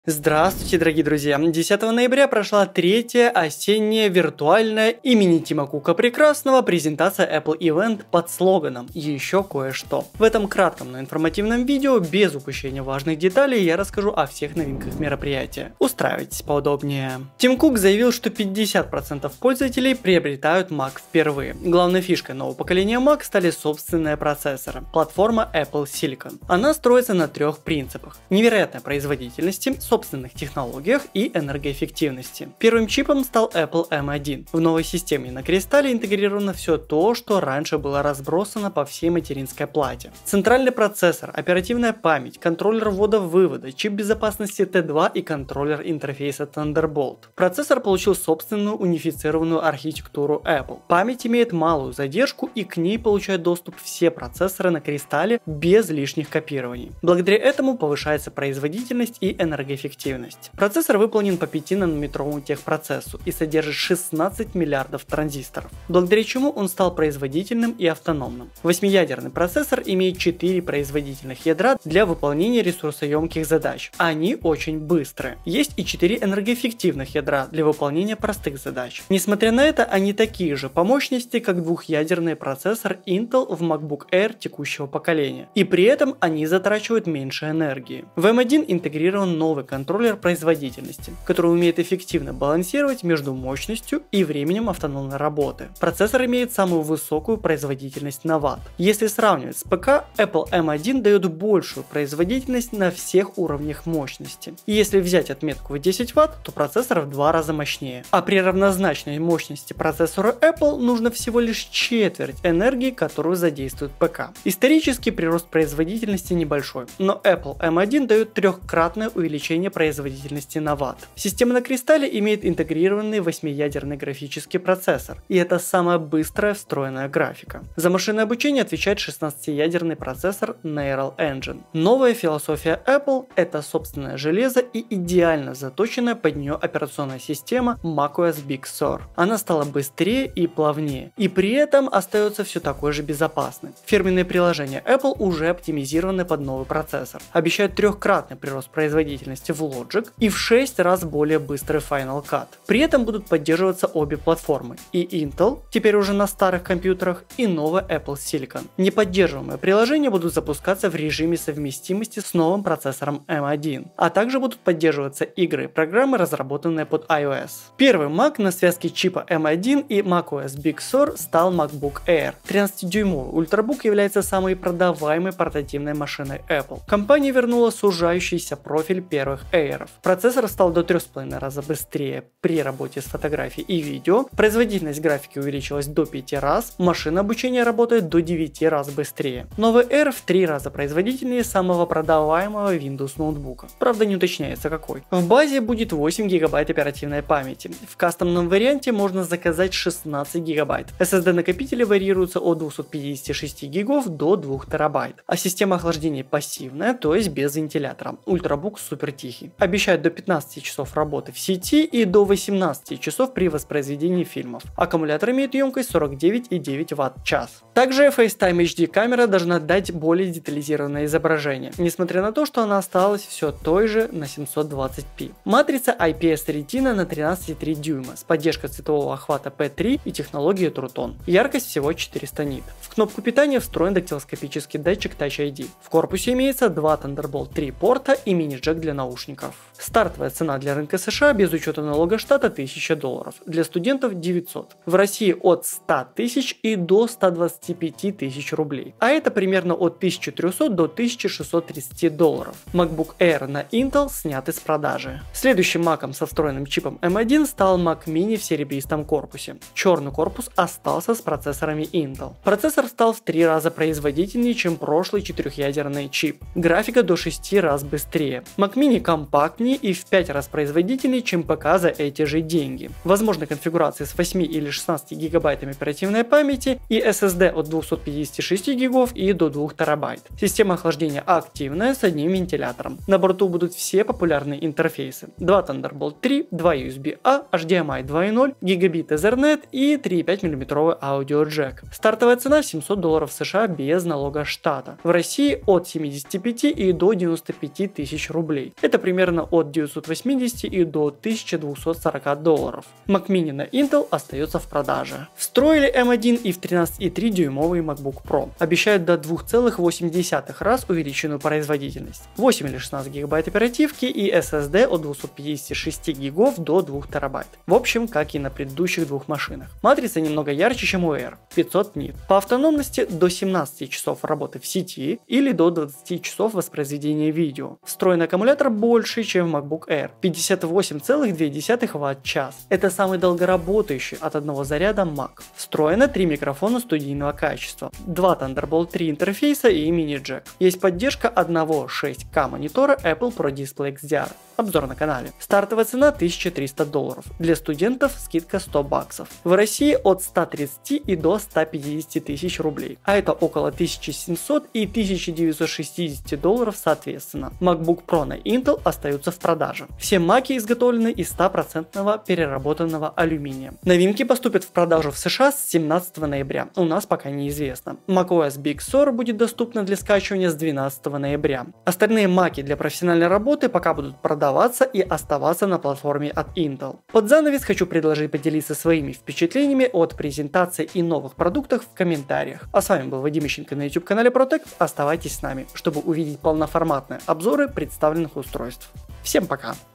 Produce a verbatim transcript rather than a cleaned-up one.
Здравствуйте, дорогие друзья! десятого ноября прошла третья осенняя виртуальная имени Тима Кука Прекрасного презентация Apple Event под слоганом «Еще кое-что». В этом кратком, но информативном видео, без упущения важных деталей, я расскажу о всех новинках мероприятия. Устраивайтесь поудобнее. Тим Кук заявил, что пятьдесят процентов пользователей приобретают Mac впервые. Главной фишкой нового поколения Mac стали собственные процессоры. Платформа Apple Silicon. Она строится на трех принципах: невероятной производительности, собственных технологиях и энергоэффективности. Первым чипом стал Apple эм один. В новой системе на кристалле интегрировано все то, что раньше было разбросано по всей материнской плате. Центральный процессор, оперативная память, контроллер ввода-вывода, чип безопасности ти два и контроллер интерфейса Thunderbolt. Процессор получил собственную унифицированную архитектуру Apple. Память имеет малую задержку, и к ней получают доступ все процессоры на кристалле без лишних копирований. Благодаря этому повышается производительность и энергоэффективность. Эффективность. Процессор выполнен по пятинанометровому техпроцессу и содержит шестнадцать миллиардов транзисторов, благодаря чему он стал производительным и автономным. Восьмиядерный процессор имеет четыре производительных ядра для выполнения ресурсоемких задач. Они очень быстрые. Есть и четыре энергоэффективных ядра для выполнения простых задач. Несмотря на это, они такие же по мощности, как двухъядерный процессор Intel в MacBook Air текущего поколения. И при этом они затрачивают меньше энергии. В эм один интегрирован новый контроллер производительности, который умеет эффективно балансировать между мощностью и временем автономной работы. Процессор имеет самую высокую производительность на ватт. Если сравнивать с ПК, Apple эм один дает большую производительность на всех уровнях мощности. И если взять отметку в десять ватт, то процессор в два раза мощнее. А при равнозначной мощности процессора Apple нужно всего лишь четверть энергии, которую задействует ПК. Исторически прирост производительности небольшой, но Apple эм один дает трехкратное увеличение производительности на ватт. Система на кристалле имеет интегрированный восьмиядерный графический процессор, и это самая быстрая встроенная графика. За машинное обучение отвечает шестнадцатиядерный процессор Neural Engine. Новая философия Apple – это собственное железо и идеально заточенная под нее операционная система macOS Big Sur. Она стала быстрее и плавнее, и при этом остается все такой же безопасной. Фирменные приложения Apple уже оптимизированы под новый процессор, обещают трехкратный прирост производительности в Logic и в шесть раз более быстрый Final Cut. При этом будут поддерживаться обе платформы, и Intel, теперь уже на старых компьютерах, и новый Apple Silicon. Неподдерживаемые приложения будут запускаться в режиме совместимости с новым процессором эм один, а также будут поддерживаться игры и программы, разработанные под iOS. Первый Mac на связке чипа эм один и macOS Big Sur стал MacBook Air. тринадцатидюймовый ультрабук является самой продаваемой портативной машиной Apple. Компания вернула сужающийся профиль первых Air'ов. Процессор стал до трёх с половиной раза быстрее при работе с фотографией и видео, производительность графики увеличилась до пяти раз, машина обучения работает до девяти раз быстрее. Новый Air в три раза производительнее самого продаваемого Windows ноутбука. Правда, не уточняется какой. В базе будет восемь гигабайт оперативной памяти. В кастомном варианте можно заказать шестнадцать гигабайт. эс эс ди накопители варьируются от двухсот пятидесяти шести гигов до двух терабайт. А система охлаждения пассивная, то есть без вентилятора. Ультрабук супер тихий. Обещают до пятнадцати часов работы в сети и до восемнадцати часов при воспроизведении фильмов. Аккумулятор имеет емкость сорок девять и девять ватт-час. Также FaceTime эйч ди камера должна дать более детализированное изображение, несмотря на то, что она осталась все той же на семьсот двадцать пи. Матрица ай пи эс Retina на тринадцать и три дюйма с поддержкой цветового охвата пи три и технологией True Tone. Яркость всего четыреста нит. В кнопку питания встроен дактилоскопический датчик Touch ай ди. В корпусе имеется два Thunderbolt три порта и мини-джек для наушников. Стартовая цена для рынка США без учета налога штата тысяча долларов, для студентов девятьсот. В России от ста тысяч и до ста двадцати пяти тысяч рублей, а это примерно от тысячи трёхсот до тысячи шестисот тридцати долларов. MacBook Air на Intel снят из продажи. Следующим Mac'ом со встроенным чипом эм один стал Mac Mini в серебристом корпусе. Черный корпус остался с процессорами Intel. Процессор стал в три раза производительнее, чем прошлый четырехъядерный чип. Графика до шести раз быстрее. Mac Mini компактнее и в пять раз производительнее, чем ПК за эти же деньги. Возможны конфигурации с восьми или шестнадцатью гигабайтами оперативной памяти и эс эс ди от двухсот пятидесяти шести гигов и до двух терабайт. Система охлаждения активная с одним вентилятором. На борту будут все популярные интерфейсы: два Thunderbolt три, два ю эс би-A, эйч ди эм ай два и ноль, гигабит Ethernet и три и пять миллиметровый аудиоджек. Стартовая цена семьсот долларов США без налога штата. В России от семидесяти пяти и до девяноста пяти тысяч рублей. Это примерно от от девятисот восьмидесяти и до тысячи двухсот сорока долларов. Mac Mini на Intel остается в продаже. Встроили эм один и в тринадцать и три дюймовый MacBook Pro. Обещают до двух целых восемь десятых раз увеличенную производительность. восемь или шестнадцать гигабайт оперативки и эс эс ди от двухсот пятидесяти шести гигов до двух терабайт. В общем, как и на предыдущих двух машинах. Матрица немного ярче, чем у Air, пятьсот нит. По автономности до семнадцати часов работы в сети или до двадцати часов воспроизведения видео. Встроенный аккумулятор больше, чем в MacBook Air, пятьдесят восемь целых две десятых ватт-час. Это самый долгоработающий от одного заряда Mac. Встроено три микрофона студийного качества, два Thunderbolt три интерфейса и мини-джек. Есть поддержка одного шесть ка монитора Apple Pro Display икс ди ар. Обзор на канале. Стартовая цена тысяча триста долларов. Для студентов скидка сто баксов. В России от ста тридцати и до ста пятидесяти тысяч рублей. А это около тысячи семисот и тысячи девятисот шестидесяти долларов соответственно. MacBook Pro на Intel остаются в продаже. Все маки изготовлены из ста процентов переработанного алюминия. Новинки поступят в продажу в США с семнадцатого ноября. У нас пока неизвестно. macOS Big Sur будет доступна для скачивания с двенадцатого ноября. Остальные маки для профессиональной работы пока будут продаваться и оставаться на платформе от Intel. Под занавес хочу предложить поделиться своими впечатлениями от презентации и новых продуктов в комментариях. А с вами был Вадим Ищенко на YouTube канале ProTech. Оставайтесь с нами, чтобы увидеть полноформатные обзоры представленных устройств. Всем пока!